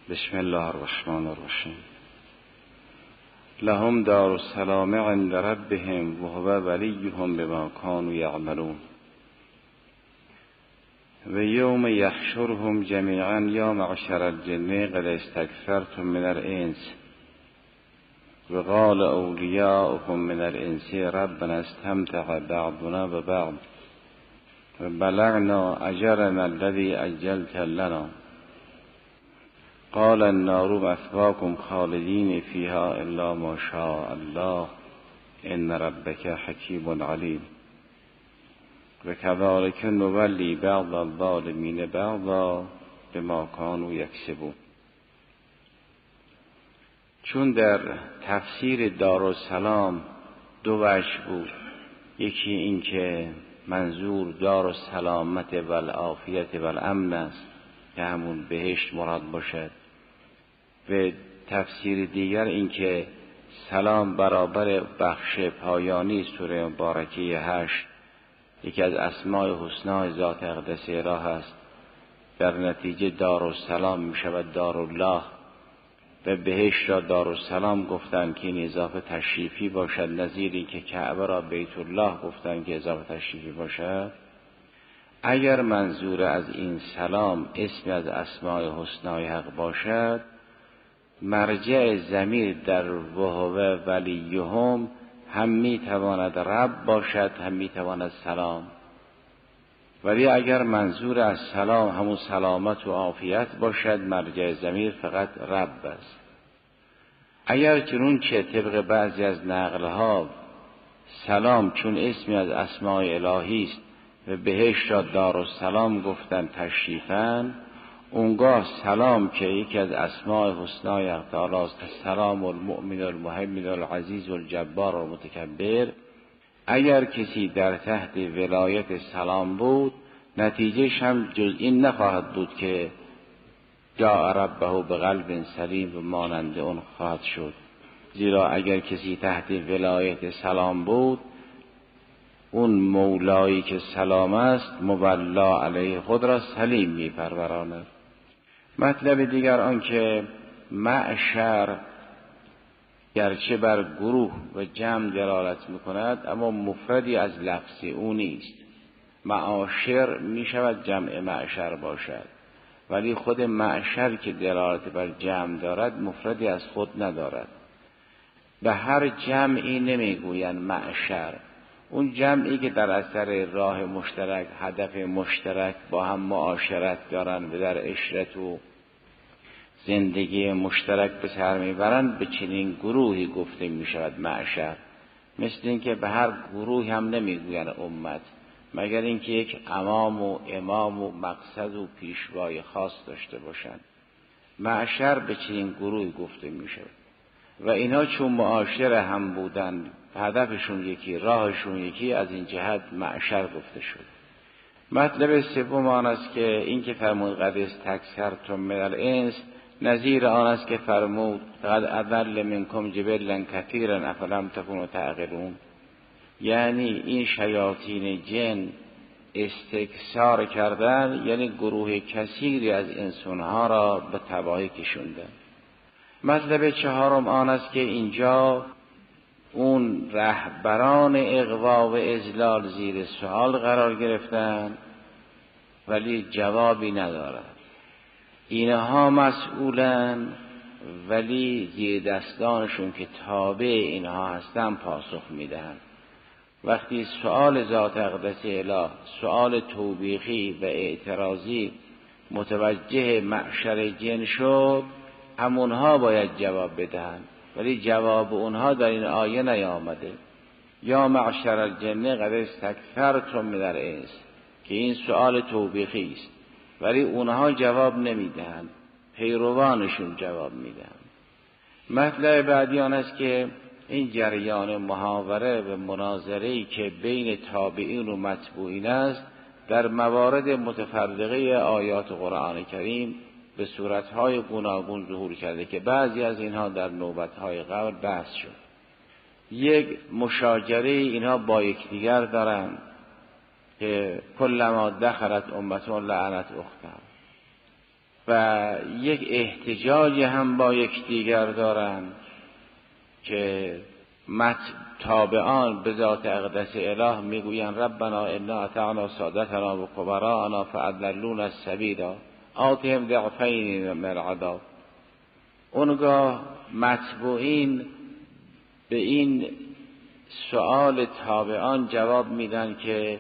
بسم الله الرحمن الرحیم. لهم دار السلام عند ربهم و هو ولیهم بما كانوا یعملون. و یوم یحشرهم جمیعا یا معشر الجن قد استکثرتم من الانس و قال اولیاؤهم من الانس ربنا استمتع بعضنا ببعض و بلغنا اجلنا الذی اجلت لنا قال النار مثواكم خالدین فیها الا ما شاء الله ان ربک حکیم علیم. و کذالک نولی بعض الظالمین بعضا بما كانوا یکسبون. چون در تفسیر دارالسلام دو وجه بود، یکی این که منظور دارالسلامت و العافیت و الامن است که همون بهشت مراد باشد، و تفسیر دیگر این که سلام برابر بخش پایانی سوره مبارکه 8 یکی از اسماء الحسنا ذات اقدس اله است. در نتیجه دارالسلام می شود دارالله و بهشت را دارالسلام گفتند که این اضافه تشریفی باشد، نظیری که کعبه را بیت الله گفتند که اضافه تشریفی باشد. اگر منظور از این سلام اسم از اسماء حسنای حق باشد، مرجع ضمیر در وهو ولیهم هم می تواند رب باشد هم می تواند سلام. ولی اگر منظور از سلام همون سلامت و عافیت باشد، مرجع ضمیر فقط رب است. اگر چنون که طبق بعضی از نقلها سلام چون اسمی از اسماء الهی است و بهشت را دارالسلام گفتن تشریفاً، اونگاه سلام که یکی از اسماء حسنای حق تعالی است، السلام المؤمن المهیمن العزیز الجبار المتکبر، اگر کسی در تحت ولایت سلام بود، نتیجهش هم جز این نخواهد بود که جاء ربه بقلب سلیم و مانند اون خواهد شد. زیرا اگر کسی تحت ولایت سلام بود، اون مولایی که سلام است مولا علیه خود را سلیم می پروراند. مطلب دیگر آن که معشر گرچه بر گروه و جمع دلالت می کند، اما مفردی از لفظ او نیست. معاشر می شود جمع معشر باشد، ولی خود معشر که دلالت بر جمع دارد مفردی از خود ندارد. به هر جمعی نمی گویند معشر. اون جمعی که در اثر راه مشترک، هدف مشترک با هم معاشرت دارن و در عشرت و زندگی مشترک به سر میبرند، به چنین گروهی گفته می شود معشر. مثل این که به هر گروهی هم نمیگوین امت، مگر اینکه یک امام و امام و مقصد و پیشوای خاص داشته باشند. معشر به چنین گروهی گفته می شود و اینا چون معاشر هم بودند، هدفشون یکی، راهشون یکی، از این جهت معشر گفته شد. مطلب سوم آن است که این که فرمود قد استکثرتم من الانس، نظیر آن است که فرمود قد اضل منکم جبلا کثیرا افلم تکونوا تعقلون. یعنی این شیاطین جن استکثار کردن، یعنی گروه کثیری از انسانها را به تباهی کشوندن. مطلب چهارم آن است که اینجا اون رهبران اغوا و اضلال زیر سوال قرار گرفتن ولی جوابی ندارد. اینها مسئولن ولی زیر دستانشون که تابع اینها هستن پاسخ میدن. وقتی سؤال ذات اقدس اله، سؤال توبیخی و اعتراضی متوجه معشر جن شد، همونها باید جواب بدهند، ولی جواب اونها در این آیه نیامده. یا معشر الجن قد استکثرتم من الانس، که این سؤال توبیخی است، ولی اونها جواب نمیدهند، پیروانشون جواب میدهند. مطلب بعدی آن است که این جریان محاوره و مناظره‌ای که بین تابعین و متبوعین است، در موارد متفرقه آیات قرآن کریم به صورتهای گوناگون ظهور کرده که بعضی از اینها در نوبتهای قبل بحث شد. یک مشاجره اینها با یکدیگر دارند که کلما دخلت امتون لعنت اختها، و یک احتجاج هم با یکدیگر دارند که تابعان به ذات اقدس اله میگویند ربنا انا اطعنا سادتنا و کبراءنا فاضلونا السبیل آتهم ضعفین من العذاب. اونگاه متبوعین به این سؤال تابعان جواب میدن که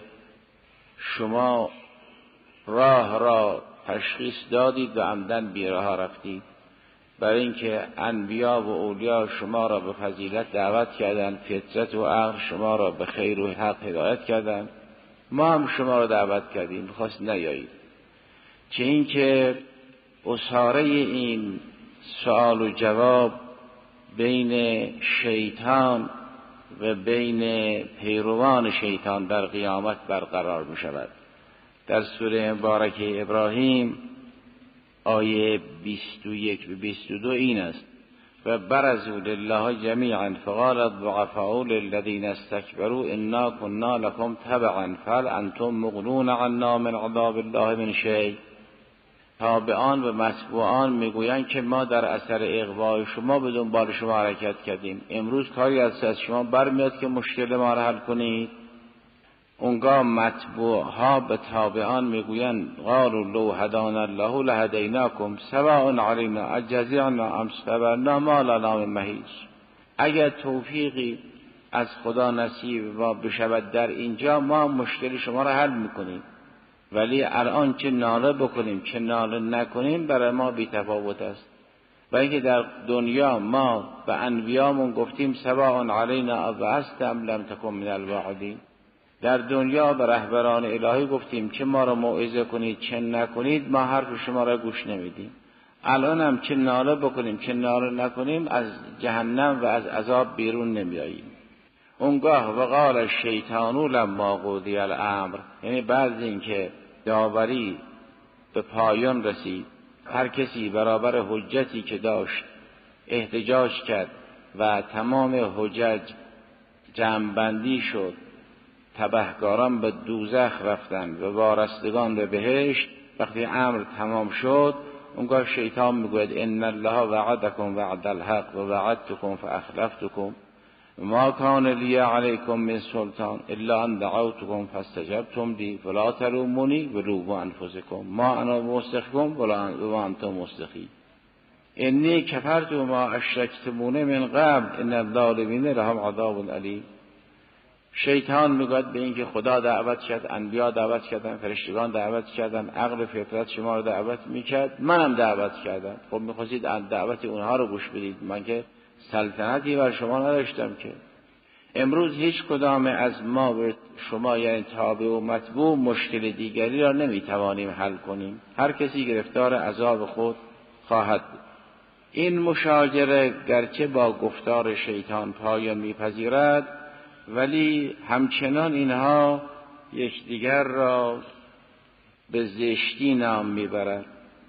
شما راه را تشخیص دادید و عمدن بیراه رفتید، برای اینکه انبیا و اولیا شما را به فضیلت دعوت کردند، فطرت و عقل شما را به خیر و حق هدایت کردند، ما هم شما را دعوت کردیم خواست نیایید. چه این که اساره این سوال و جواب بین شیطان و بین پیروان شیطان در قیامت برقرار می شود. در سوره مبارکه ابراهیم آیه 21 و 22 این است: و برزوا لله جمیعا فقال الضعفاء للذین استکبروا انا كنا لكم تبعا فهل انتم مغنون عنا من عذاب الله من شیء. تابعان و متبوعان میگویند که ما در اثر اغوای شما به دنبال شما حرکت کردیم، امروز کاری از شما برمیاد که مشکل ما را حل کنید. اونگاه متبوعها به تابعان میگویند قالوا لو هدانا الله لهدیناکم سواء علینا اجزعنا ام صبرنا ما لنا من محیص. اگر توفیقی از خدا نصیب ما بشود در اینجا ما مشکل شما را حل میکنیم، ولی الان چه ناله بکنیم چه ناله نکنیم برای ما بی تفاوت است. و اینکه در دنیا ما به انبیامون گفتیم سواء علینا ابعثت ام لم تکن من الواعدین، در دنیا به رهبران الهی گفتیم چه ما را موعظه کنید چه نکنید ما حرف شما را گوش نمیدیم. الان هم چه ناله بکنیم چه ناله نکنیم از جهنم و از عذاب بیرون نمیاییم. اونگاه وقال الشیطان لما قضی الامر، یعنی بعد اینکه داوری به پایان رسید، هر کسی برابر حجتی که داشت احتجاج کرد و تمام حجج جمع‌بندی شد، تبهکاران به دوزخ رفتند و وارستگان به بهشت. وقتی امر تمام شد اونگاه شیطان میگوید ان الله وعدکم وعد الحق و وعدتکم فاخلفتکم ما کان لی علیکم من سلطان الا ان دعوتکم فاستجبتم لی فلا تلومونی ولوموا انفسکم ما انا مستخفیکم ولا انتم مستخفون انی کفرت ما اشرکتمون من قبل ان الظالمین لهم عذاب علیم. شیطان میگوید به اینکه خدا دعوت کرد، انبیا دعوت کردن، فرشتگان دعوت کردن، عقل فطرت شما رو دعوت میکرد، منم دعوت کردم. خب میخواستید دعوت اونها رو گوش بدید، من که سلطنتی بر شما نداشتم که. امروز هیچ کدام از ما و شما یعنی تابع و متبوع مشکل دیگری را نمیتوانیم حل کنیم، هر کسی گرفتار عذاب خود خواهد بود. این مشاجره گرچه با گفتار شیطان پایان میپذیرد، ولی همچنان اینها یکدیگر را به زشتی نام میبرند.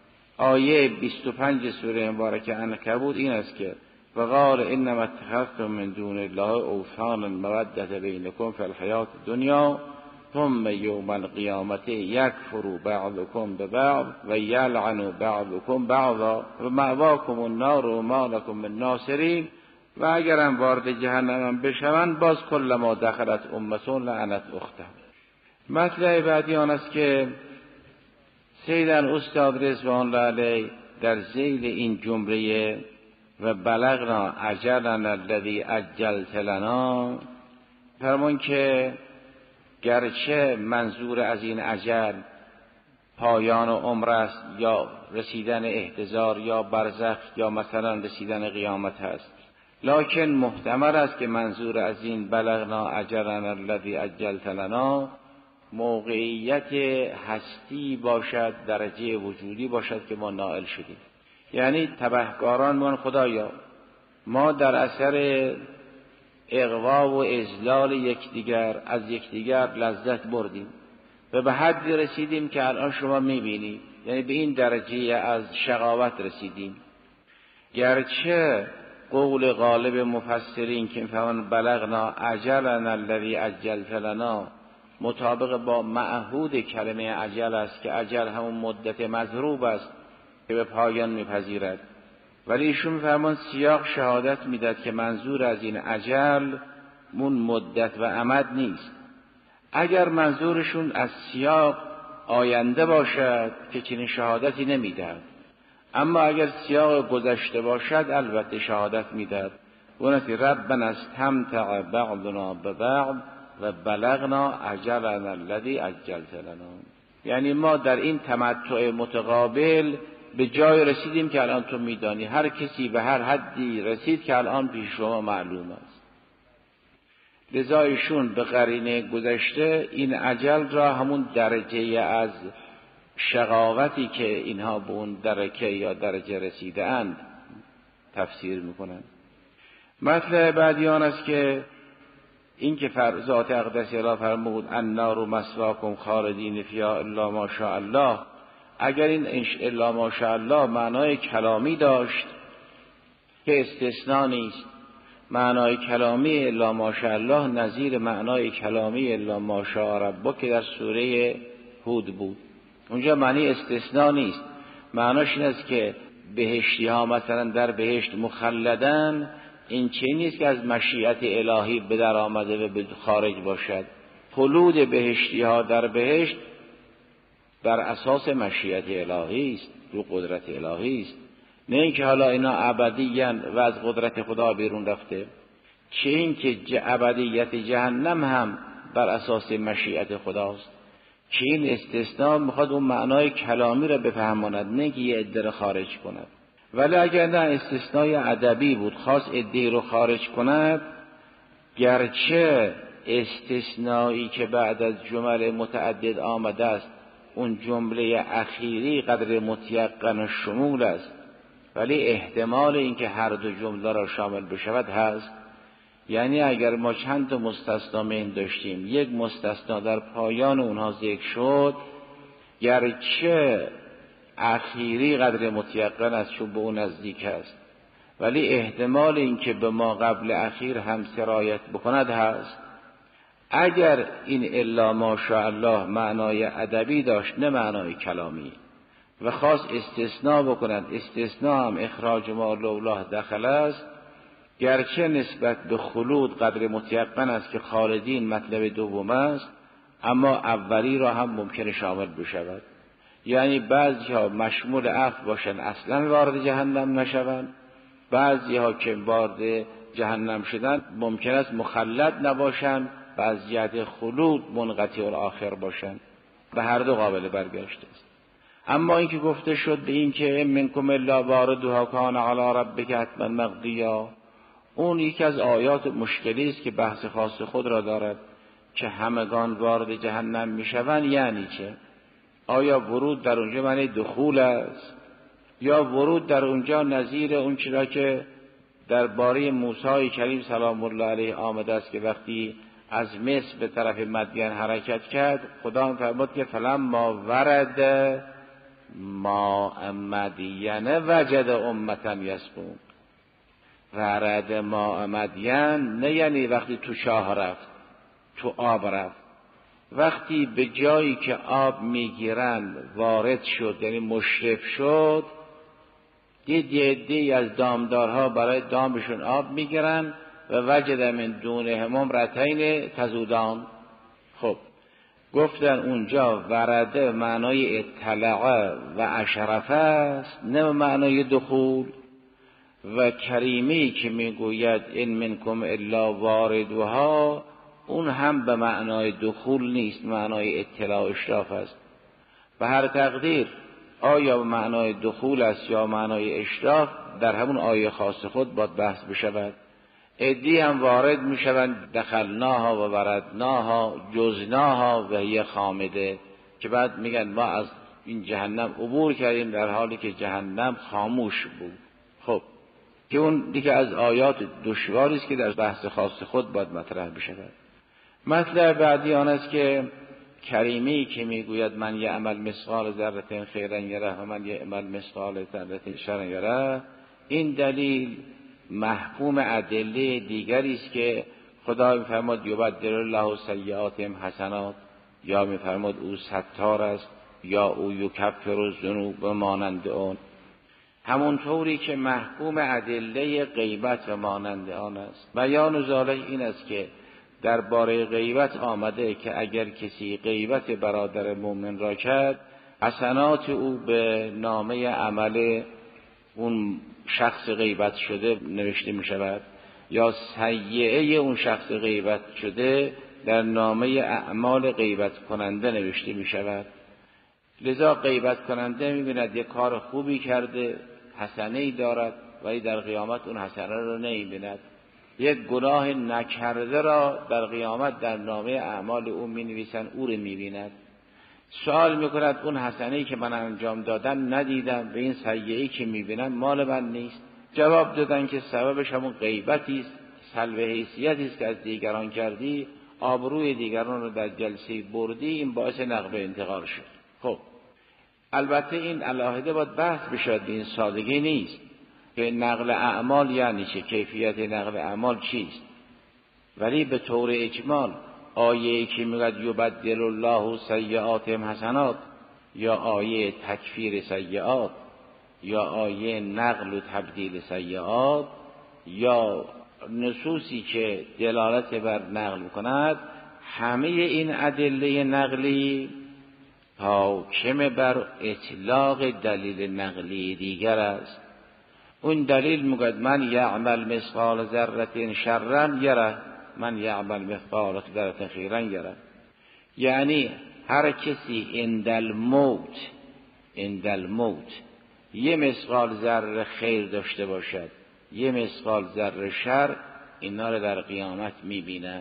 آیه 25 سوره مبارکه عنکبوت این است که وقال انما اتخذتم من دون الله اوثانا مودة بینکم فی الحیاة الدنیا ثم یوم القیامة یکفر بعضکم ببعض و یلعن بعضکم بعضا و مأواکم النار و ما لکم من ناصرین. و اگرم وارد جهنم بشوند باز کل ما دخلت امتون لعنت اختها. مطلب بعدی آن است که سیدن استاد رضوان الله علیه در ذیل این جمله و بلغنا اجلنا الذی عجلت لنا فرمون که گرچه منظور از این اجل پایان عمر است یا رسیدن احتضار یا برزخ یا مثلا رسیدن قیامت است، لکن محتمل است که منظور از این بلغنا اجلنا الذی عجلت لنا موقعیت هستی باشد، درجه وجودی باشد که ما نائل شدیم. یعنی تبهکاران من خدایا ما در اثر اغوا و اذلال یکدیگر از یکدیگر لذت بردیم و به حدی رسیدیم که الان شما میبینید، یعنی به این درجه از شقاوت رسیدیم. گرچه قول غالب مفسرین که فرمان بلغنا اجلنا الذی عجلت لنا مطابق با معهود کلمه اجل است که اجل همون مدت مضروب است که به پایان میپذیرد. ولی ایشون میفرمان سیاق شهادت میداد که منظور از این اجل مون مدت و امد نیست. اگر منظورشون از سیاق آینده باشد که چنین شهادتی نمیدهد، اما اگر سیاق گذشته باشد البته شهادت میدهد. ونتی ربنا استمتع بعضنا ببعض و بلغنا اجلنا الذی اجلت لنا. یعنی ما در این تمتع متقابل به جای رسیدیم که الان تو میدانی، هر کسی به هر حدی رسید که الان پیش شما معلوم است. لذا ایشون به قرینه گذشته این اجل را همون درجه از شقاوتی که اینها به اون درکه یا درجه رسیده اند تفسیر میکنند. مطلب بعدی آن است که این که ذات اقدس را فرمود النار مثواکم خالدین فیها الا ما شاء الله، اگر این الا ما شاء الله معنای کلامی داشت که استثناء نیست، معنای کلامی الا ما شاء الله نظیر معنای کلامی الا ما شاء ربک که در سوره هود بود. اونجا معنی استثناء نیست، معناش این است که بهشتی ها مثلا در بهشت مخلدن، این چه نیست که از مشیت الهی به در آمده و به خارج باشد. خلود بهشتی ها در بهشت بر اساس مشیت الهی است، رو قدرت الهی است، نه اینکه حالا اینا ابدیاً و از قدرت خدا بیرون رفته. چه اینکه ابدیت جهنم هم بر اساس مشیت خداست. که این استثناء میخواد اون معنای کلامی را بفهماند، نه که یه عده را خارج کند. ولی اگر نه استثنای ادبی بود خاص عده رو خارج کند، گرچه استثنایی که بعد از جمل متعدد آمده است اون جمله اخیری قدر متیقن و شمول است، ولی احتمال اینکه هر دو جمله را شامل بشود هست. یعنی اگر ما چند تا مستثنا من داشتیم، یک مستثنا در پایان اونها ذکر شد، گرچه اخیری قدر متیقن است چون به اون نزدیک است، ولی احتمال اینکه به ما قبل اخیر هم سرایت بکند هست. اگر این الا ماشاء الله معنای ادبی داشت نه معنای کلامی و خاص استثناء بکند، استثناء هم اخراج ما لولاه دخل است، گرچه نسبت به خلود قدر متیقن است که خالدین مطلب دوم است، اما اولی را هم ممکن شامل بشود. یعنی بعضی ها مشمول عفو باشن اصلا وارد جهنم نشوند، بعضی ها که وارد جهنم شدن ممکن است مخلد نباشند، بعضی جهت خلود منقطع الاخر باشند. به هر دو قابل برگشت است. اما این که گفته شد به این که منکم الا واردها کان علی ربک حتما مقضیا، اون یکی از آیات مشکلی است که بحث خاص خود را دارد که همگان وارد جهنم میشوند. یعنی چه؟ آیا ورود در اونجا معنی دخول است، یا ورود در اونجا نظیر اون چرا که درباره موسی کریم سلام الله علیه آمده است که وقتی از مصر به طرف مدین حرکت کرد، خدا فرمود که فلما ورد ماء مدین وجد امة یسقون. ورد ماء مدین نه یعنی وقتی تو چاه رفت، تو آب رفت. وقتی به جایی که آب میگیرن وارد شد، یعنی مشرف شد، دید یه عده‌ای از دامدارها برای دامشون آب میگیرن و وجد من دونهم امرأتین تذودان. خب گفتن اونجا ورده معنای اطلع و اشرف است، نه معنای دخول. و کریمی که میگوید این منکم الا واردها، اون هم به معنای دخول نیست، معنای اطلاع و اشراف است. به هر تقدیر آیا به معنای دخول است یا معنای اشراف، در همون آیه خاص خود باید بحث بشود. عدی هم وارد میشوند دخلناها و وردناها جزناها و هی خامده، که بعد میگن ما از این جهنم عبور کردیم در حالی که جهنم خاموش بود. خب که اون دیگه از آیات دشواری است که در بحث خاص خود باید مطرح بشود. مطلب بعدی آن است که کریمی که میگوید من یعمل مثقال ذره خیرا یره و من یعمل مثقال ذره شرا یره، این دلیل محکوم ادله دیگری است که خدا میفرماد یبدل الله سیئاتهم حسنات، یا میفرماد او ستار است، یا او یکفر الذنوب مانند اون. همونطوری که محکوم ادله غیبت و مانند آن است. بیان ذالک این است که درباره غیبت آمده که اگر کسی غیبت برادر مؤمن را کرد، حسنات او به نامه عمل اون شخص غیبت شده نوشته می شود، یا سیئه اون شخص غیبت شده در نامه اعمال غیبت کننده نوشته می شود. لذا غیبت کننده می بیند یک کار خوبی کرده، حسنه ای دارد، ولی در قیامت اون حسنه را نمی بیند. یک گناه نکرده را در قیامت در نامه اعمال او می نویسند، او را می بیند. سوال می کند اون حسنه ای که من انجام دادم ندیدم، به این سیئه ای که می بینم مال من نیست. جواب دادن که سببش همون غیبتی است، سلب حیثیتی است که از دیگران کردی، آبروی دیگران رو در جلسه بردی، این باعث نقب انتقال شد. خب البته این علاهده باید بحث بشود، این سادگی نیست که نقل اعمال یعنی چه، کیفیت نقل اعمال چیست. ولی به طور اجمال آیه‌ای که میگه یبدل الله سیئاتهم حسنات، یا آیه تکفیر سیئات، یا آیه نقل و تبدیل سیئات، یا نصوصی که دلالت بر نقل می‌کند، همه این ادله نقلی حاکم بر اطلاق دلیل نقلی دیگر است. اون دلیل میگه من یعمل مثقال ذره شرا یره، من یعمل مثقال ذره خیرا یره. یعنی هر کسی عند الموت یه مثقال ذره خیر داشته باشد، یه مثقال ذره شر، اینا رو در قیامت میبیند.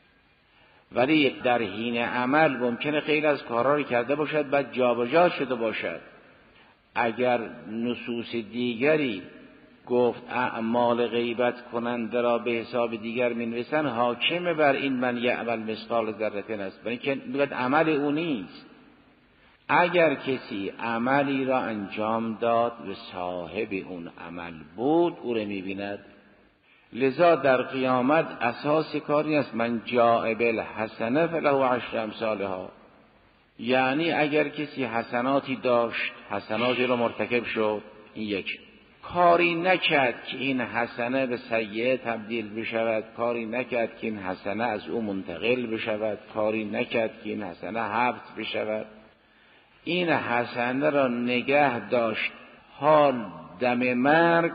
ولی در حین عمل ممکنه خیلی از کارها رو کرده باشد بعد جابجا شده باشد. اگر نصوص دیگری گفت اعمال غیبت کننده را به حساب دیگر می‌نویسن، حاکم بر این من یعمل مثقال ذره است، برای اینکه میگه عمل او نیست. اگر کسی عملی را انجام داد و صاحب اون عمل بود، او را می‌بیند. لذا در قیامت اساس کاری است من جاء بالحسنه فله عشر امثالها. یعنی اگر کسی حسناتی داشت، حسناتی را مرتکب شد، این یک، کاری نکرد که این حسنه به سیئه تبدیل بشود، کاری نکرد که این حسنه از او منتقل بشود، کاری نکرد که این حسنه حبس بشود، این حسنه را نگه داشت حال دم مرگ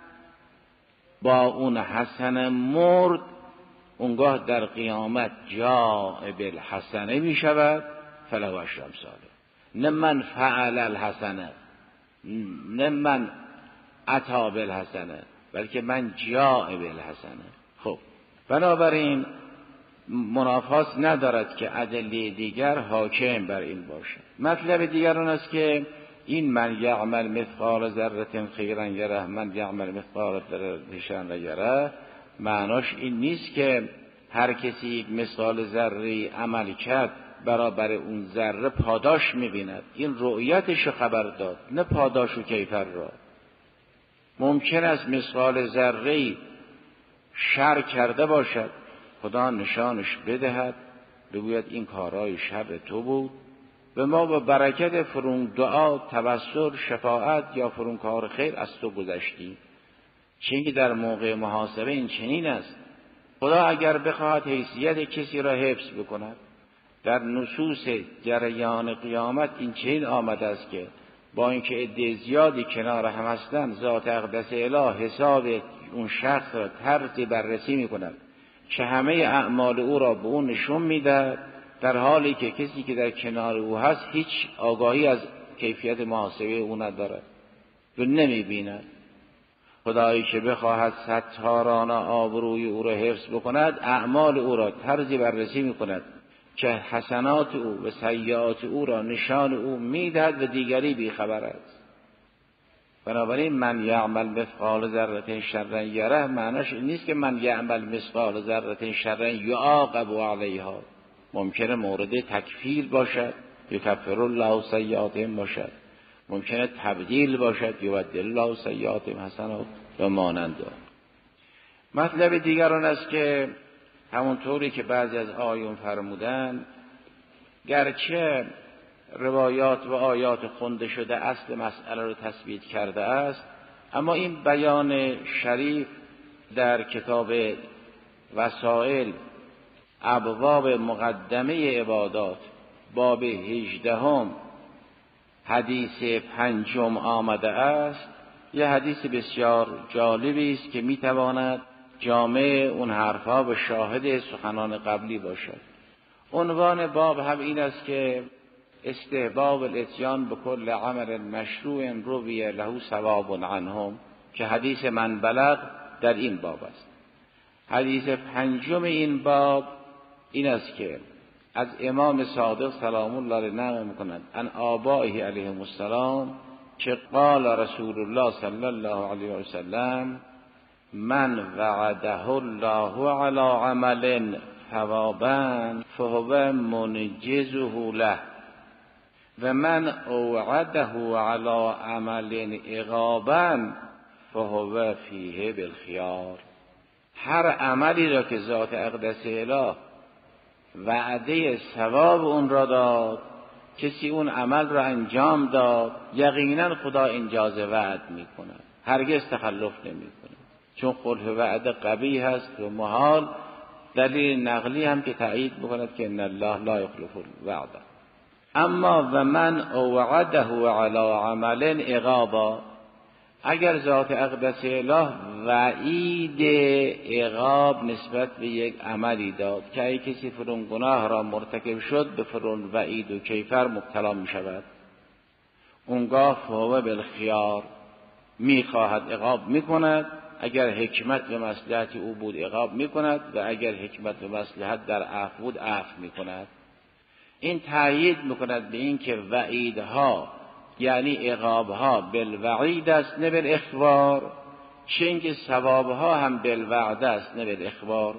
با اون حسنه مرد، اونگاه در قیامت جاء بالحسنه می شود فله عشر امثالها. نه من فعل الحسنه، نه من اتی بالحسنه، بلکه من جاء بالحسنه. خب بنابراین منافات ندارد که ادله دیگر حاکم بر این باشد. مطلب دیگر آن است که این من یعمل مثقال ذره خیرا یره، من یعمل مثقال ذره شرا یره، معناش این نیست که هر کسی یک مثقال ذره عمل کرد برابر اون ذره پاداش می‌بیند. این رؤیتش خبر داد، نه پاداش و کیفر را. ممکن است مثقال ذره شر کرده باشد، خدا نشانش بدهد، بگوید این کارهای شر تو بود، به ما با برکت فرون دعا، توسل، شفاعت یا فرون کار خیر از تو گذشتیم. چون در موقع محاسبه این چنین است. خدا اگر بخواهد حیثیت کسی را حفظ بکند، در نصوص جریان قیامت این چنین آمده است که با اینکه عده زیادی کنار هم هستند، ذات اقدس اله حساب اون شخص را طرزی بررسی می‌کند که همه اعمال او را به اون نشون میده، در حالی که کسی که در کنار او هست هیچ آگاهی از کیفیت محاسبه او ندارد و نمی‌بیند. خدایی که بخواهد ستارانه آبروی او را حفظ بکند، اعمال او را طرزی بررسی می‌کند که حسنات او و سیئات او را نشان او میدهد و دیگری بیخبر است. بنابراین من یعمل مثقال ذره شرا یره معناش این نیست که من یعمل مثقال ذره شرا یعاقب علیها. ممکنه مورد تکفیر باشد، یکفر الله سیئاتهم باشد، ممکنه تبدیل باشد، یبدل الله سیئاتهم حسنات و مانند آن. مطلب دیگر آن است که همونطوری که بعضی از آیون فرمودن، گرچه روایات و آیات خونده شده اصل مسئله رو تثبیت کرده است، اما این بیان شریف در کتاب وسائل ابواب مقدمه عبادات باب 18 حدیث 5 آمده است. یه حدیث بسیار جالبی است که میتواند جامع اون حرفها به شاهد سخنان قبلی باشد. عنوان باب هم این است که استحباب الاتیان به کل عمل مشروع روی له ثواب عنهم، که حدیث من بلغ در این باب است. حدیث 5 این باب این است که از امام صادق سلام الله علیه نقل می‌کند ان آبائه علیهم السلام که قال رسول الله صلی الله علیه و سلم من وعده الله علی عمل ثوابا فهو منجزه له و من اوعده علی عمل عقابا فهو فیه بالخیار. هر عملی را که ذات اقدس اله وعده ثواب اون را داد، کسی اون عمل را انجام داد، یقینا خدا انجاز وعد میکنه، هرگز تخلف نمیکنه، چون خلف وعده قبیح هست و محال. دلیل نقلی هم که تایید میکند که ان الله لا یخلف الوعد. اما و من اوعده علی عمل عقابا، اگر ذات اقدس اله وعید عقاب نسبت به یک عملی داد که اگه کسی فرون گناه را مرتکب شد به فرون وعید و کیفر مبتلا می شود، اونگاه فهو بالخیار میخواهد عقاب میکند، اگر حکمت و مصلحت او بود عقاب میکند و اگر حکمت و مصلحت در عفو بود عفو میکند. این تأیید میکند به این که وعیدها یعنی عقابها بالوعید است نه بالاخبار، چه اینکه ثوابها هم بالوعد است نه بالاخبار.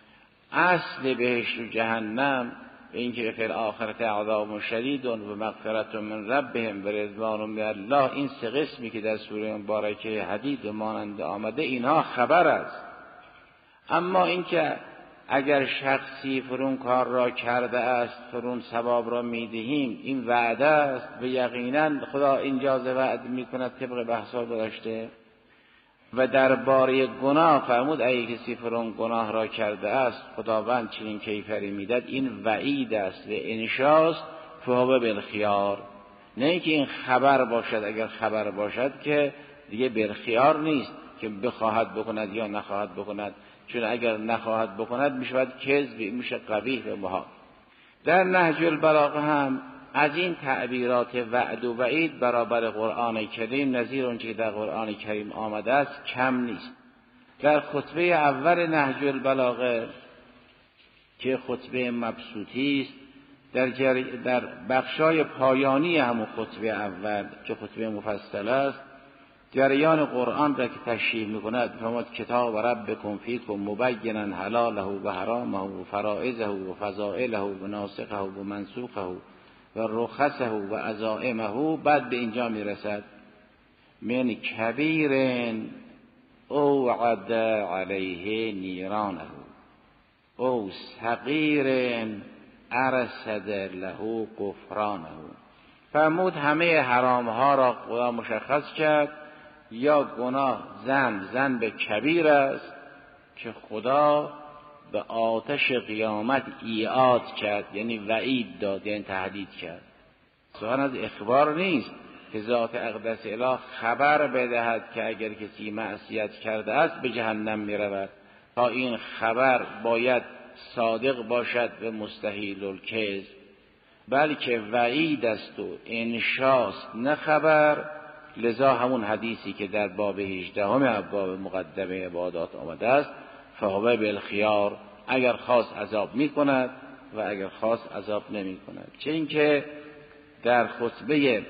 اصل بهشت و جهنم به اینکه فی الاخرة عذاب شدید و مغفرت من ربهم و رضوان من الله، این سه قسمی که در سوره مبارکه حدید و مانند آمده اینها خبر است. اما اینکه اگر شخصی فرون کار را کرده است فرون ثواب را میدهیم، این وعده است و یقینا خدا انجاز وعد میکند طبق بحثا داشته. و درباره گناه فرمود اگه کسی فرون گناه را کرده است خداوند چنین کیفری میداد، این وعید است و انشاست فهو بالخیار. نه اینکه این خبر باشد، اگر خبر باشد که دیگه بالخیار نیست که بخواهد بکند یا نخواهد بکند، چون اگر نخواهد بکند میشود کذب، میشه قبیح و محال. در نهج البلاغه هم از این تعبیرات وعد و وعید برابر قرآن کریم نظیر اون که در قرآن کریم آمده است کم نیست. در خطبه اول نهج البلاغه که خطبه مبسوطی است، در بخشای پایانی همون خطبه اول که خطبه مفصل است جریان قرآن را که تشریح می‌کند فرمود کتاب ربکم فیکم مبینا حلاله و حرامه و فرائضه و فضائله و ناسخه و منسوخه و رخصه و عزائمه. بعد به اینجا میرسد من کبیر اوعد علیه نیرانه او صغیر ارصد له غفرانه. فرمود همه حرامها را خدا مشخص کرد، یا گناه زن به کبیر است که خدا به آتش قیامت ایعاد کرد، یعنی وعید داد، یعنی تهدید کرد. سخن از اخبار نیست که ذات اقدس اله خبر بدهد که اگر کسی معصیت کرده است به جهنم می رود. تا این خبر باید صادق باشد و مستحیل الکذب، بلکه وعید است و انشاست نه خبر. لذا همون حدیثی که در باب 18 ابواب مقدمه عبادات آمده است فهو بالخیار، اگر خواست عذاب می کند و اگر خواست عذاب نمی کند. چه اینکه در خطبه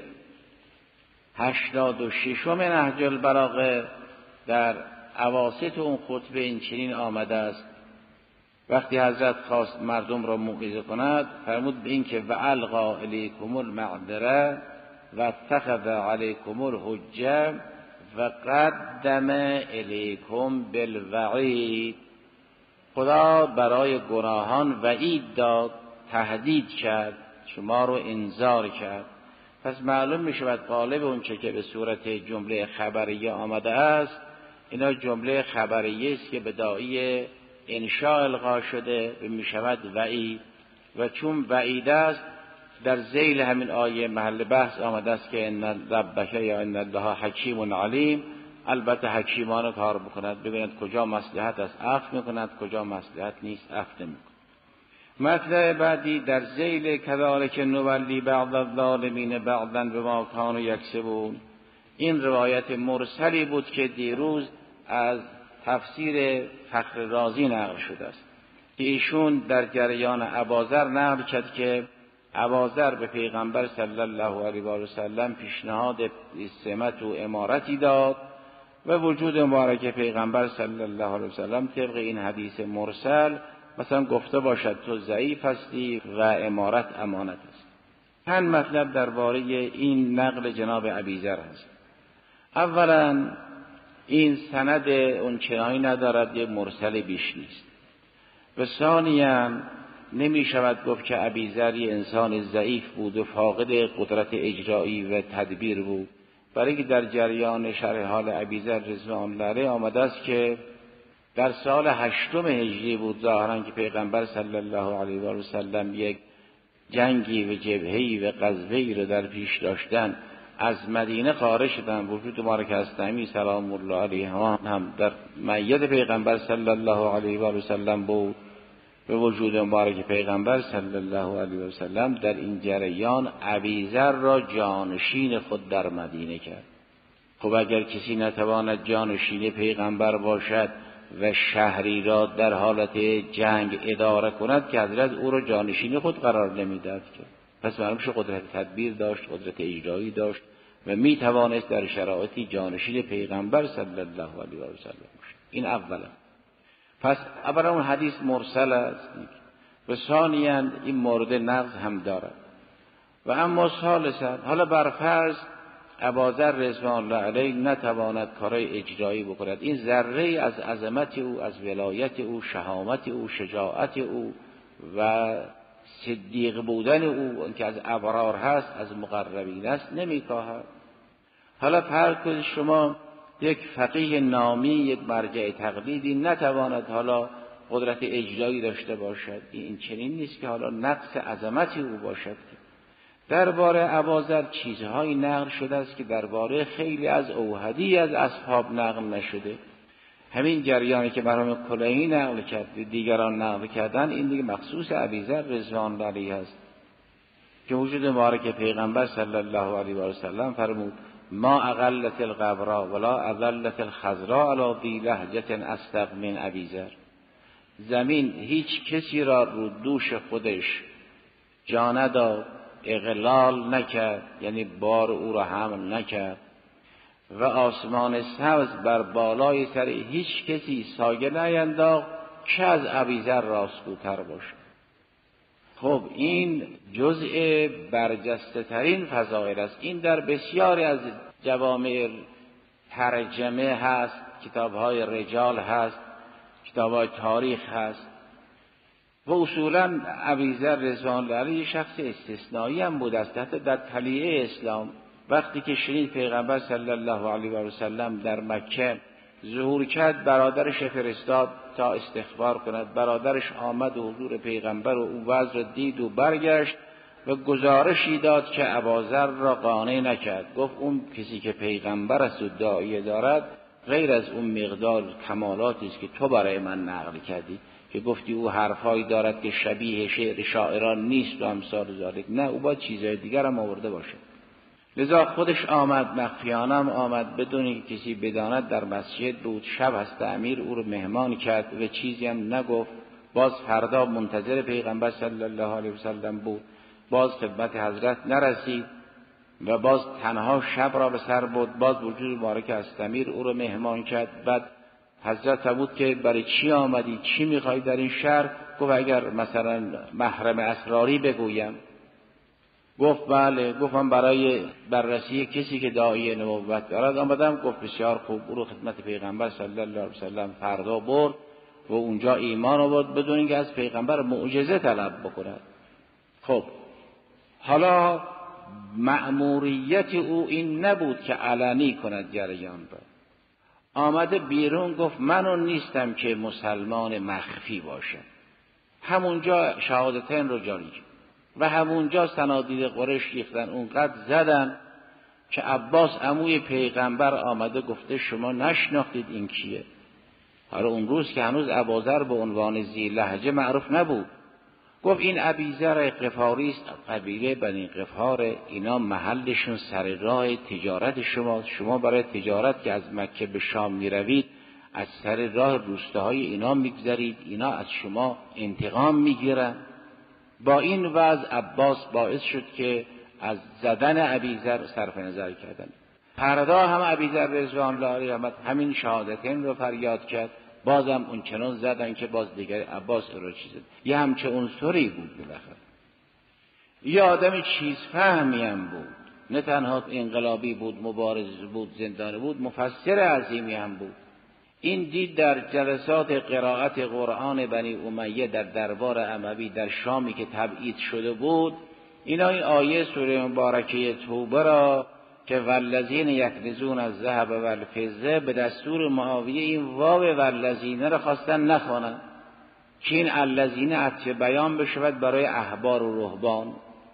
86 نهج البلاغه در اواسط اون خطبه این چنین آمده است، وقتی حضرت خواست مردم را موعظه کند فرمود به این که و القا الیکم المعذره و اتخذ علیکم الحجه و قدم الیکم بالوعید. خدا برای گناهان وعید داد، تهدید کرد، شما رو انذار کرد پس معلوم می شود قالب اون چه که به صورت جمله خبریه آمده است اینا جمله خبریه است که به داعی انشاء القا شده و می شود وعید، و چون وعید است در ذیل همین آیه محل بحث آمده است که ان ربک یا ان الله حکیم علیم. البته حکیمانه کار بکند، ببیند کجا مصلحت است عفو میکند، کجا مصلحت نیست عفو نمیکند. مطلب بعدی در ذیل کذالک نولی بعض الظالمین بعضا بما کانوا یکسبون. این روایت مرسلی بود که دیروز از تفسیر فخر رازی نقل شده است. ایشون در جریان اباذر نقل کرد که اباذر به پیغمبر صلی الله علیه و سلم پیشنهاد سمت و امارتی داد و وجود مبارک پیغمبر صلی الله علیه و سلم طبق این حدیث مرسل مثلا گفته باشد تو ضعیف هستی و امارت امانت است. چند مطلب درباره این نقل جناب ابیذر هست. اولا این سند اون چنانی ندارد، یک مرسل بیش نیست. و ثانیاً نمی شود گفت که ابیذر انسان ضعیف بود و فاقد قدرت اجرایی و تدبیر بود، برای که در جریان شرح حال ابیذر رضوان الله علیه آمده است که در سال 8 هجری بود ظاهراً که پیغمبر صلی الله علیه و سلم یک جنگی و جبهه‌ای و غزوه‌ای رو در پیش داشتن، از مدینه خارج شدن. وجود مبارک هستمی سلام الله علیه هم در میت پیغمبر صلی الله علیه و سلم بود. به وجود مبارک پیغمبر صلی الله علیه و سلم در این جریان ابیذر را جانشین خود در مدینه کرد. خب اگر کسی نتواند جانشین پیغمبر باشد و شهری را در حالت جنگ اداره کند که حضرت او را جانشین خود قرار نمیداد که. پس معلوم شد قدرت تدبیر داشت، قدرت اجرایی داشت و می توانست در شرایطی جانشین پیغمبر صلی الله علیه و سلم باشد. این اولا. پس اولا اون حدیث مرسل است و ثانیاً این مورد نقض هم دارد. و اما ثالثاً حالا برفرض اباذر رضوان الله علیه نتواند کارای اجرایی بکند، این ذره از عظمت او، از ولایت او، شهامت او، شجاعت او و صدیق بودن او که از ابرار هست، از مقربین است نمیکاهد. حالا فرض کنید شما یک فقیه نامی، یک مرجع تقلیدی نتواند حالا قدرت اجرایی داشته باشد. این چنین نیست که حالا نقص عظمت او باشد. درباره اباذر چیزهایی نقل شده است که درباره خیلی از اوحدی از اصحاب نقل نشده. همین جریانی که مرحوم کلینی نقل کرد دیگران نقل کردن، این دیگه مخصوص ابیذر رضوان الله علیه است که وجود مبارک پیغمبر صلی الله علیه و سلم فرمود ما اقلت القبرا ولا اذلت الخضراء علی ذی لهجة اصدق من ابیذر. زمین هیچ کسی را رو دوش خودش جا نداد، اغلال نکرد، یعنی بار او را حمل نکرد، و آسمان سبز بر بالای سر هیچ کسی سایه نینداخت که از ابیذر راستگوتر باشد. خب این جزء برجسته ترین فضائل است. این در بسیاری از جوامع ترجمه هست، کتاب‌های رجال هست، کتاب‌های تاریخ هست. و اصولاً ابیذر رضوان الله علیه شخص استثنایی هم بود است. حتی در طلیعه اسلام وقتی که شنید پیغمبر صلی الله علیه و سلم در مکه ظهور کرد، برادرش فرستاد تا استخبار کند. برادرش آمد و حضور پیغمبر و او وضع را دید و برگشت و گزارشی داد که اباذر را قانع نکرد. گفت اون کسی که پیغمبر است و داعیه دارد غیر از اون مقدار کمالاتی است که تو برای من نقل کردی، که گفتی او حرفایی دارد که شبیه شعر شاعران نیست و امثال ذالک. نه، او باید چیزهای دیگر هم آورده باشه. لذا خودش آمد، مخفیانه هم آمد، بدون اینکه کسی بداند. در مسجد بود، شب هست امیر او رو مهمان کرد و چیزی هم نگفت. باز فردا منتظر پیغمبر صلی الله علیه وسلم بود، باز خدمت حضرت نرسید و باز تنها شب را به سر برد. باز وجود مبارک استمیر او رو مهمان کرد. بعد حضرت بود که برای چی آمدی، چی میخوای در این شهر؟ گفت اگر مثلا محرم اسراری بگویم. گفت بله. گفتم برای بررسی کسی که داعیه نبوت دارد آمدم. گفت بسیار خوب. او رو خدمت پیغمبر صلی الله علیه وسلم فردا برد و اونجا ایمان آورد بدون اینکه از پیغمبر معجزه طلب بکند. خب حالا مأموریت او این نبود که علنی کند جریان را. آمده بیرون گفت منو نیستم که مسلمان مخفی باشم. همونجا شهادتین رو جاری کرد و همونجا صنادید قریش ریختن، اونقدر زدن که عباس عموی پیغمبر آمده گفته شما نشناختید این کیه. حالا اون روز که هنوز ابوذر به عنوان ذی لهجه معروف نبود، گفت این ابیذر غفاری است، قبیله بنی غفار، اینا محلشون سر راه تجارت شماست. شما برای تجارت که از مکه به شام میروید از سر راه روستاهای اینا میگذرید، اینا از شما انتقام میگیرن. با این وضع عباس باعث شد که از زدن ابیذر صرف نظر کردن. فردا هم ابیذر رضوان الله علیه همین شهادتین رو فریاد کرد، بازم اون چنان زدن که باز دیگر عباس رو چیزه. یه همچه عنصری بود بالاخره. یه آدم چیز فهمی هم بود، نه تنها انقلابی بود، مبارز بود، زندانی بود، مفسر عظیمی هم بود. این دید در جلسات قرائت قرآن بنی امیه در دربار اموی در شامی که تبعید شده بود، اینا این آیه سوره مبارکه توبه را که والذین یکنزون الذهب والفضه به دستور معاویه این واو والذین را خواستن نخوانند که این الذین عطف بیان بشود برای احبار و رهبان.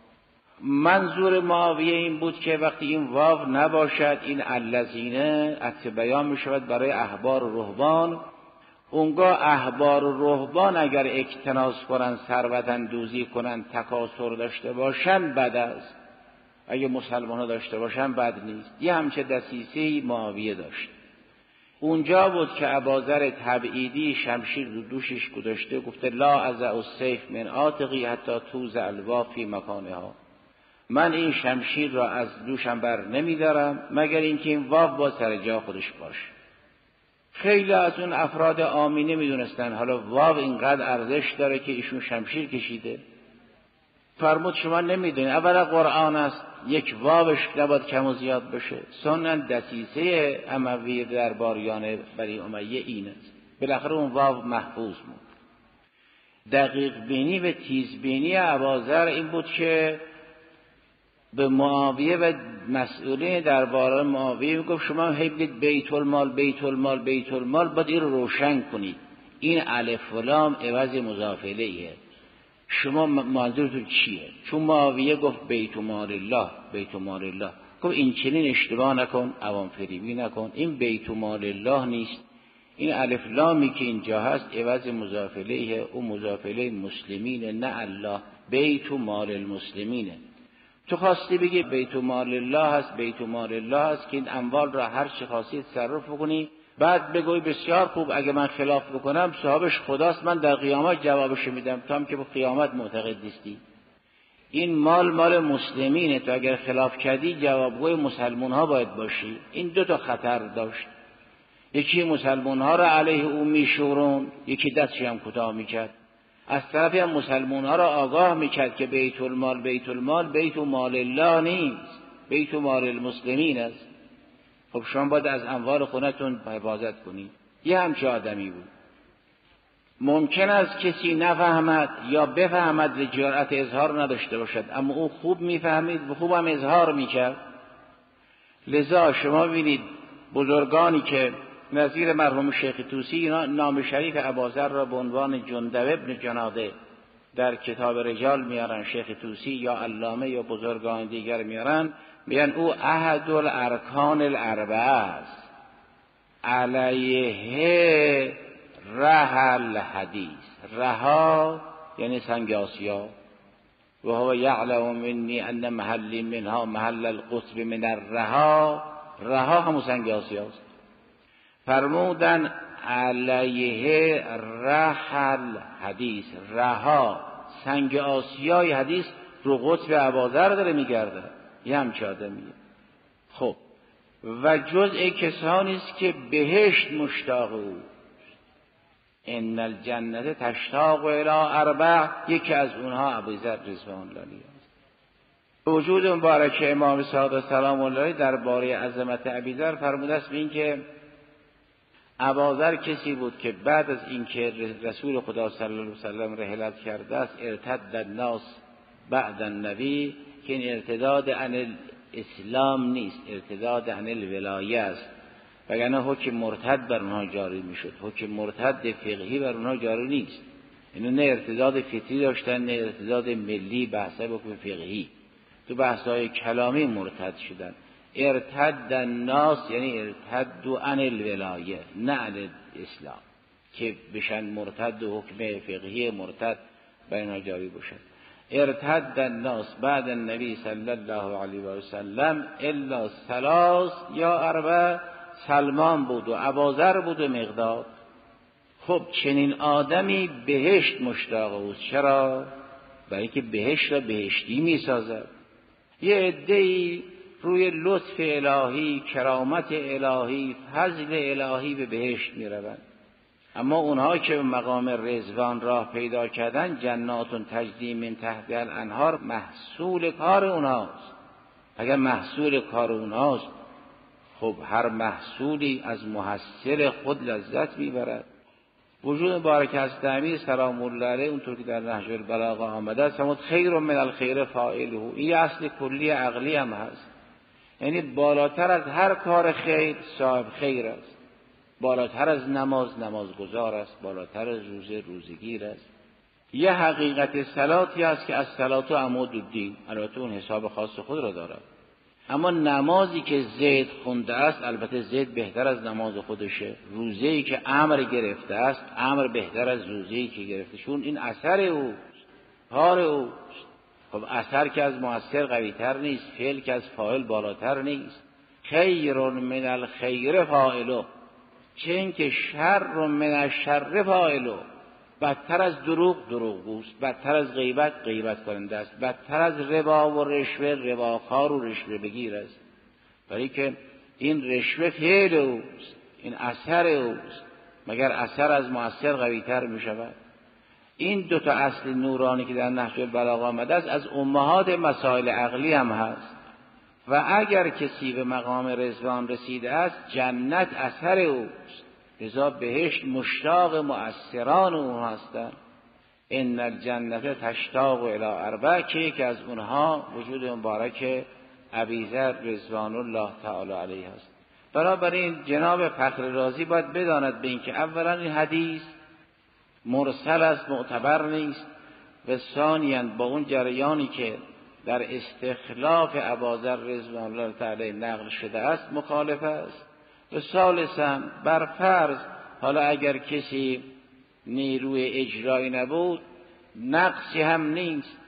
منظور معاویه این بود که وقتی این واو نباشد، این الذین عطف بیان بشود برای احبار و رهبان، اونگاه احبار و رهبان اگر اکتناز کنن، ثروت اندوزی کنن، تکاثر داشته باشن بد است، اگه مسلمان ها داشته باشن بد نیست. یه همچه دسیسه‌ای معاویه داشت. اونجا بود که ابوذر تبعیدی شمشیر رو دوشش گذاشته، گفته لا ازع السیف من عاتقی حتی توزع الواو فی مکانها، من این شمشیر را از دوشم بر نمیدارم مگر اینکه این واو با سر جا خودش باشه. خیلی از اون افراد عامی نمیدونستن حالا واو اینقدر ارزش داره که ایشون شمشیر کشیده. فرمود شما نمیدونید اولا قرآن است، یک واوش نباید کم و زیاد بشه. ثانیا دسیسه اموی درباریان بنی امیه این است. بالاخره اون واو محفوظ بود. دقیق بینی و تیز بینی ابوذر این بود که به معاویه و مسئولین دربار معاویه میگفت شما هی بگید بیت المال بیت المال بیت المال، باید این رو روشن کنید. این الف و لام عوض مضاف الیه. شما منظورتون چیه؟ چون معاویه گفت بیت مال الله بیت مال الله، گفت این چنین اشتباه نکن، عوام فریبی نکن، این بیت مال الله نیست، این الف لامی که اینجا هست عوض مضاف الیه، او مضاف الیه مسلمین نه الله، بیت مال المسلمینه. تو خواستی بگی بیت مال الله هست، بیت مال الله هست که این اموال را هر چی خواستید تصرف بکنی، بعد بگوی بسیار خوب اگه من خلاف بکنم صاحبش خداست، من در قیامت جوابش میدم، تو هم که به قیامت معتقد نیستی. این مال مسلمینه، تو اگر خلاف کردی جوابگوی مسلمان ها باید باشی. این دو تا خطر داشت، یکی مسلمان ها را علیه او میشورون، یکی دستش هم کوتاه میکرد. از طرفی هم مسلمان ها را آگاه میکرد که بیت المال بیت المال بیت مال الله نیست، بیت مال المسلمین است. خب شما باید از اموال خونتون حفاظت کنید. یه همچه آدمی بود. ممکن است کسی نفهمد یا بفهمد و جرأت اظهار نداشته باشد، اما او خوب میفهمید و خوب هم اظهار میکرد. لذا شما ببینید بزرگانی که نظیر مرحوم شیخ طوسی، اینا نام شریف ابوذر را به عنوان جندب ابن جناده در کتاب رجال میارن، شیخ طوسی یا علامه یا بزرگان دیگر میارن، میگن او احد الارکان الاربعه است، علیه رحل حدیث. رها یعنی سنگ آسیا، و هو یعلم منی ان محلی منها محل القطب من الرها، رها همون سنگ آسیاست. فرمودن علیه رحل حدیث، رها سنگ آسیای حدیث رو قطب ابوذر داره میگرده، یه همچه آدمیه. خب و جزء کسانی است که بهشت مشتاق او، ان الجنه تشتاق الی اربع، یکی از اونها ابوذر رضوان الله علیه است. وجود مبارک امام صادق سلام الله علیه درباره عظمت ابوذر فرموده است به این که ابوذر کسی بود که بعد از اینکه رسول خدا صلی الله علیه و سلم رحلت کرده است، ارتد الناس بعد النبی که این ارتداد عن الاسلام نیست، ارتداد عن الولایه است، وگرنه حکم مرتد بر اونها جاری میشد. حکم مرتد فقهی بر اونها جاری نیست. اینو نه ارتداد فطری داشتن نه ارتداد ملی بحثه حکم فقهی. تو بحث‌های کلامی مرتد شدن. ارتد الناس یعنی ارتد عن الولایه نه عن الاسلام، که بشن مرتد و حکم فقهی مرتد بر اینها جاری باشد. ارتد الناس بعد النبی صلی الله علیه و سلم الا ثلاث یا اربع، سلمان بود و ابوذر بود و مقداد. خب چنین آدمی بهشت مشتاق اوست. چرا؟ برای اینکه بهشت را بهشتی می سازد. یه عده‌ای روی لطف الهی، کرامت الهی، فضل الهی به بهشت می روند. اما اونها که به مقام رضوان راه پیدا کردن، جنات تجری من تحتها الانهار محصول کار اونهاست. اگر محصول کار اونهاست، خب هر محصولی از محصل خود لذت میبرد. وجود مبارک از تعمیر سلام الله علیه اونطور که در نهج البلاغه آمده است فرمود خیر من الخیر فاعله. این اصل کلی عقلی هم هست، یعنی بالاتر از هر کار خیر صاحب خیر است، بالاتر از نماز نمازگزار است، بالاتر از روزه روزگیر است. یه حقیقت صلاتی است که از صلات و عمود الدین، البته اون حساب خاص خود را دارد. اما نمازی که زید خونده است، البته زید بهتر از نماز خودشه. روزه‌ای که امر گرفته است، امر بهتر از روزه‌ای که گرفته، چون این اثر اوست، کار اوست. خب اثر که از مؤثر قوی‌تر نیست، فعل که از فاعل بالاتر نیست. خیر من الخیر فاعله، چه اینکه شر من الشر فاعله. بدتر از دروغ دروغگوست، بدتر از غیبت غیبت کننده است، بدتر از ربا و رشوه رباخوار و رشوه بگیر است. برای که این رشوه فعل اوست، این اثر اوست، مگر اثر از مؤثر قوی‌تر می شود. این دو تا اصل نورانی که در نهج البلاغه آمده است از امهات مسائل عقلی هم هست. و اگر کسی به مقام رضوان رسیده است، جنت اثر اوست، لذا بهشت مشتاق مؤثران او هستند. ان الجنت تشتاق الی اربع، که یکی از اونها وجود مبارک ابیذر رضوان الله تعالی علیه است. بنابراین جناب فخر رازی باید بداند به اینکه اولا این حدیث مرسل است، معتبر نیست، و ثانیاً با اون جریانی که در استخلاف ابوذر رضوان الله تعالی نقل شده است مخالف است. و ثالثاً بر فرض حالا اگر کسی نیروی اجرایی نبود، نقصی هم نیست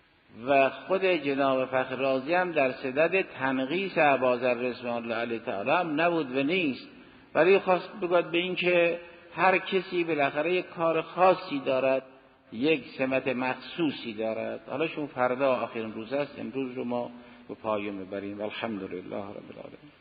و خود جناب فخر رازی هم در صدد تنقیص ابوذر رضوان الله علیه تعالی هم نبود و نیست، ولی خواست بگوید به این که هر کسی بالاخره یک کار خاصی دارد، یک سمت مخصوصی دارد. حالا چون فردا آخرین روز است، امروز رو ما به پایان میبریم. الحمدلله رب العالمین.